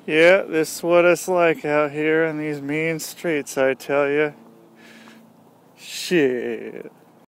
Yeah, this is what it's like out here in these mean streets, I tell you. Shit.